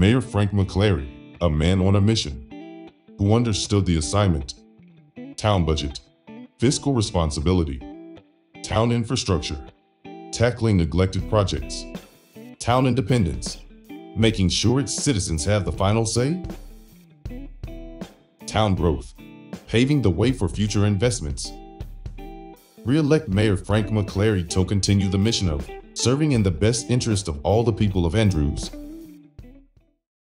Mayor Frank McClary, a man on a mission, who understood the assignment: town budget, fiscal responsibility, town infrastructure, tackling neglected projects, town independence, making sure its citizens have the final say, town growth, paving the way for future investments. Re-elect Mayor Frank McClary to continue the mission of serving in the best interest of all the people of Andrews.